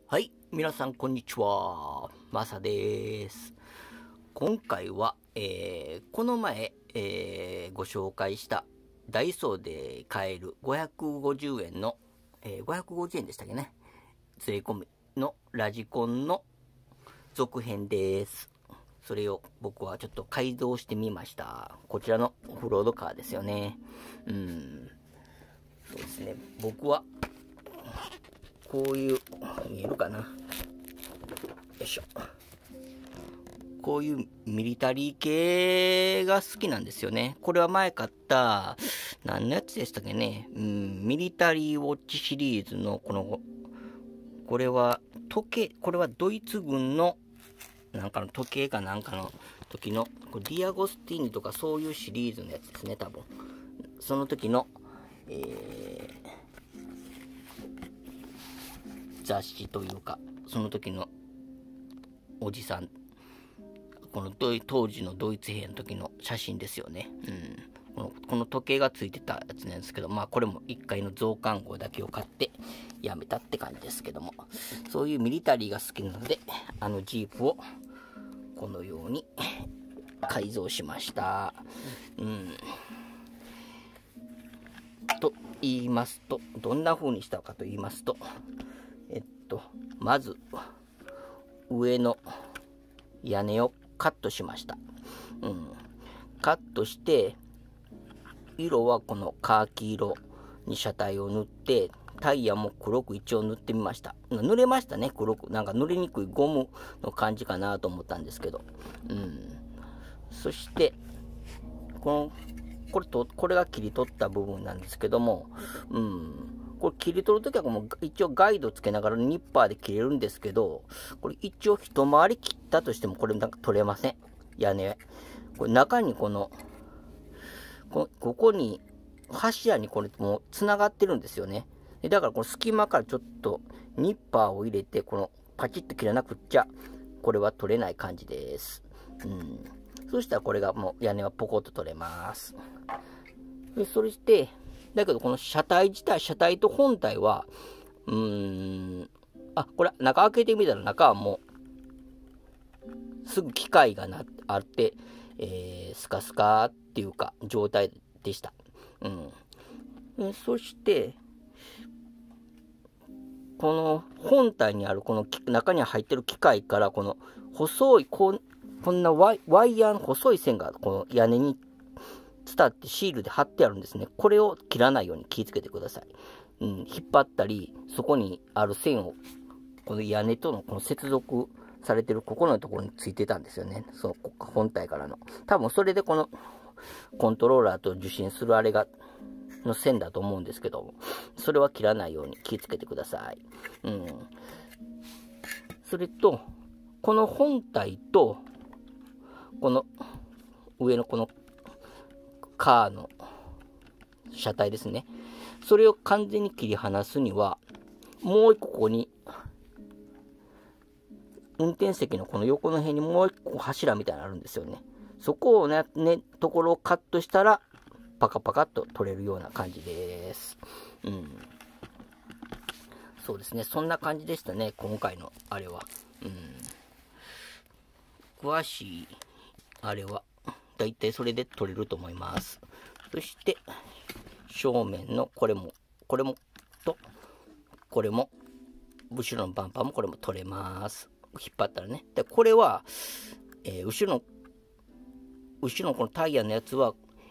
はい、皆さんこんにちは。マサです。今回は、この前、ご紹介したダイソーで買える550円の、550円でしたっけね。税込みのラジコンの続編です。それを僕はちょっと改造してみました。こちらのオフロードカーですよね。そうですね。僕はこういう、見えるかな。よいしょ。こういうミリタリー系が好きなんですよね。これは前買った、何のやつでしたっけね。ミリタリーウォッチシリーズの、これは時計、これはドイツ軍の、なんかの時計かなんかの時の、ディアゴスティーニとかそういうシリーズのやつですね、多分。その時の、雑誌というか、その時のおじさん、この当時のドイツ兵の時の写真ですよね。この時計がついてたやつなんですけど、まあこれも1回の増刊号だけを買ってやめたって感じですけども、そういうミリタリーが好きなので、あのジープをこのように改造しました。と言いますと、どんな風にしたかと言いますと、まず上の屋根をカットしました。カットして、色はこのカーキ色に車体を塗って、タイヤも黒く一応塗ってみました。塗れましたね、黒く。なんか塗りにくいゴムの感じかなと思ったんですけど。そして、これが切り取った部分なんですけども、これ切り取るときはもう一応ガイドつけながらニッパーで切れるんですけど、これ一応一回り切ったとしてもこれなんか取れません。屋根。これ中にここに柱にこれもう繋がってるんですよね。だからこの隙間からちょっとニッパーを入れて、このパチッと切らなくっちゃ、これは取れない感じです。そしたらこれがもう屋根はポコッと取れます。それして、だけどこの車体自体、車体と本体は、これ中開けてみたら中はもう、すぐ機械があって、スカスカっていうか、状態でした。そして、この本体にあるこの中に入ってる機械から、この細い、こんなワイヤーの細い線がこの屋根に伝ってシールで貼ってあるんですね。これを切らないように気をつけてください。引っ張ったり、そこにある線を、この屋根とのこの接続されてるここのところについてたんですよね。その本体からの。多分それでこのコントローラーと受信するあれが、の線だと思うんですけど、それは切らないように気をつけてください。それと、この本体と、この上のこのカーの車体ですね。それを完全に切り離すには、もう一個ここに、運転席のこの横の辺にもう一個柱みたいなのあるんですよね。そこをところをカットしたら、パカパカっと取れるような感じです。そうですね。そんな感じでしたね。今回のあれは。詳しいあれは、だいたいそれで取れると思います。そして、正面のこれも、後ろのバンパーもこれも取れます。引っ張ったらね。で、これは、後ろのこのタイヤのやつは、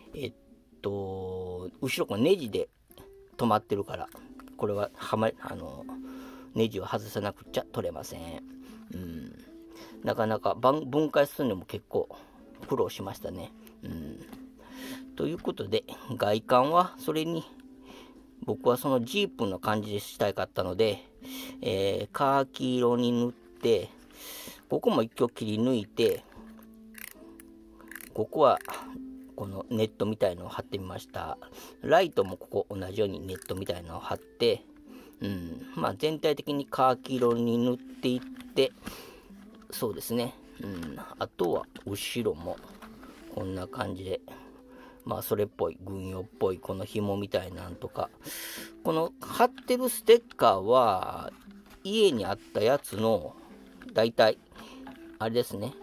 後ろこのネジで止まってるから、これはネジを外さなくちゃ取れません。なかなか分解するのも結構苦労しましたね。ということで、外観はそれに、僕はそのジープの感じでしたかったので、カーキ色に塗って、ここも一応切り抜いて、ここはこのネットみたいのを貼ってみました。ライトもここ同じようにネットみたいなのを貼って、まあ全体的にカーキ色に塗っていって、そうですね。あとは後ろもこんな感じで、まあそれっぽい、軍用っぽいこの紐みたいなんとか、この貼ってるステッカーは家にあったやつのだいたいあれですね、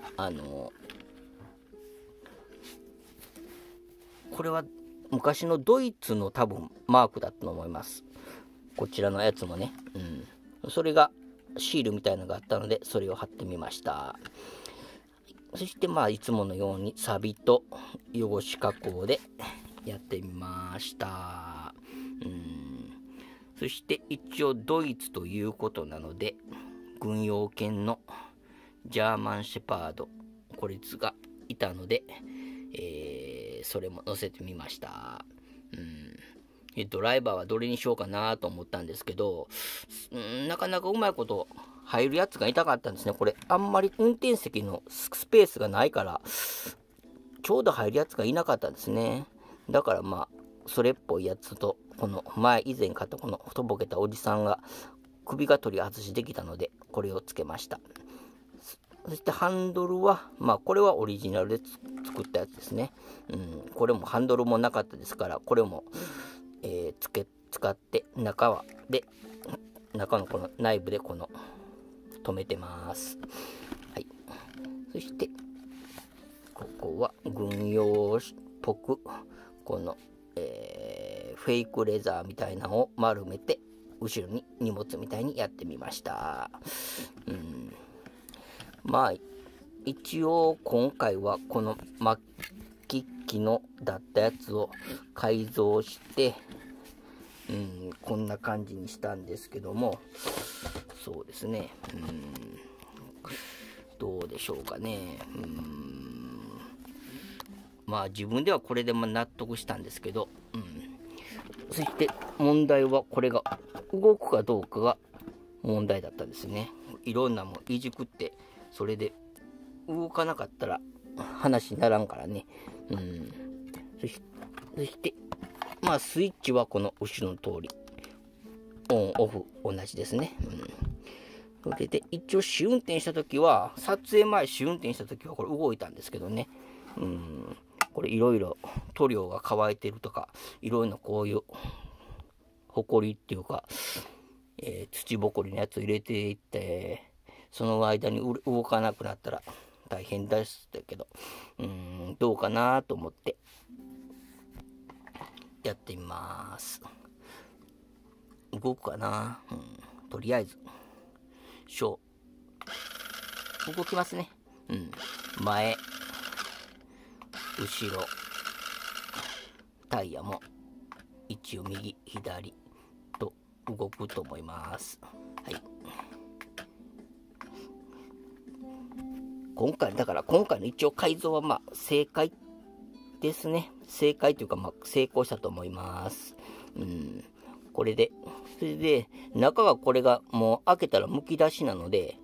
これは昔のドイツの多分マークだと思います。こちらのやつもね、それがシールみたいなのがあったので、それを貼ってみました。そしていつものようにサビと汚し加工でやってみました。そして一応ドイツということなので、軍用犬のジャーマンシェパード、こいつがいたので、それも載せてみました。ドライバーはどれにしようかなと思ったんですけど、なかなかうまいこと入るやつがいたかったんですね。これあんまり運転席のスペースがないからちょうど入るやつがいなかったんですね。だからそれっぽいやつと、この以前買ったこのとぼけたおじさんが首が取り外しできたので、これをつけました。そしてハンドルはこれはオリジナルで作ったやつですね。これもハンドルもなかったですから、これも、使って中のこの内部で止めてます。はい。そしてここは軍用っぽくこの、フェイクレザーみたいなのを丸めて後ろに荷物みたいにやってみました。一応今回はこの末期機のだったやつを改造して、こんな感じにしたんですけども、そうですね、どうでしょうかね。自分ではこれで納得したんですけど、そして問題はこれが動くかどうかが問題だったんですね。いろんなもんいじくって、それで動かなかったら話にならんからね。そしてスイッチはこの後ろの通りオンオフ同じですね。それで一応試運転した時は、撮影前試運転した時はこれ動いたんですけどね。これいろいろ塗料が乾いてるとか、いろいろなこういうほこりっていうか、土ぼこりのやつを入れていって、その間に動かなくなったら大変でしたけど、どうかなと思ってやってみます。動くかな、とりあえず動きますね。前後ろタイヤも一応右左と動くと思います。はい。今回の一応改造は正解ですね。正解というか成功したと思います。これでそれで中がこれがもう開けたらむき出しなので、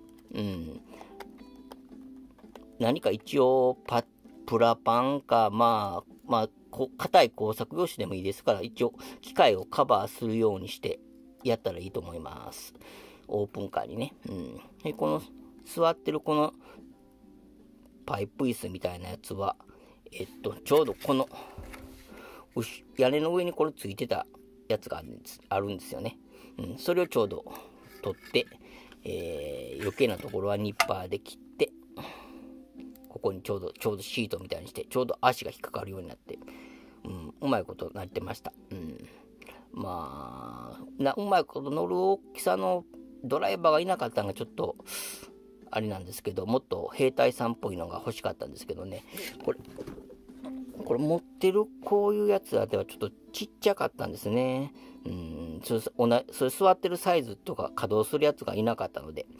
何か一応プラパンか硬い工作用紙でもいいですから、一応機械をカバーするようにしてやったらいいと思います。オープンカーにね。でこの座ってるこのパイプ椅子みたいなやつは、ちょうどこの屋根の上にこれついてたやつがあるんですよね。それをちょうど取って、余計なところはニッパーで切って、ここにちょうどシートみたいにして、ちょうど足が引っかかるようになって、うまいことなってました。うまいこと乗る大きさのドライバーがいなかったのがちょっとあれなんですけど、もっと兵隊さんっぽいのが欲しかったんですけどね。これ持ってるこういうやつではちょっとちっちゃかったんですね。それ座ってるサイズとか稼働するやつがいなかったので、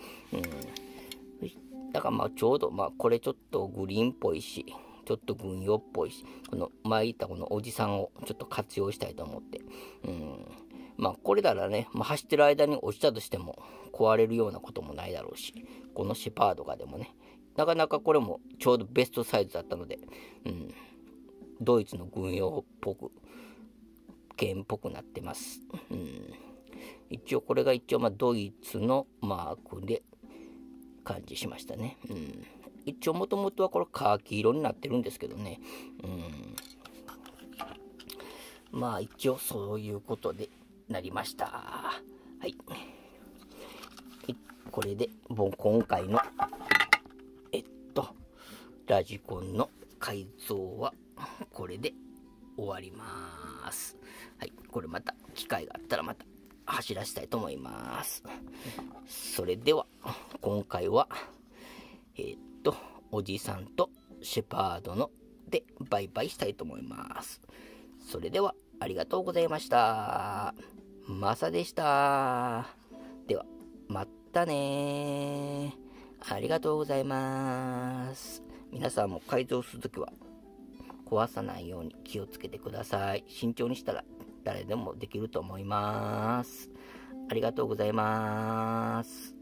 だからちょうどこれちょっとグリーンっぽいし、ちょっと軍用っぽいし、この前言ったこのおじさんをちょっと活用したいと思って、これならね、走ってる間に落ちたとしても壊れるようなこともないだろうし、このシェパードがでもね、なかなかこれもちょうどベストサイズだったので、ドイツの軍用っぽく剣っぽくなってます。一応これがドイツのマークで感じしましたね。一応もともとはこれカーキ色になってるんですけどね。一応そういうことでなりました。はい。 これで今回のラジコンの改造はこれで終わります。はい、これまた機会があったらまた走らせたいと思います。それでは今回はおじさんとシェパードのでバイバイしたいと思います。それではありがとうございました。マサでした。ではまたね。ありがとうございます。皆さんも改造するときは壊さないように気をつけてください。慎重にしたら誰でもできると思います。ありがとうございます。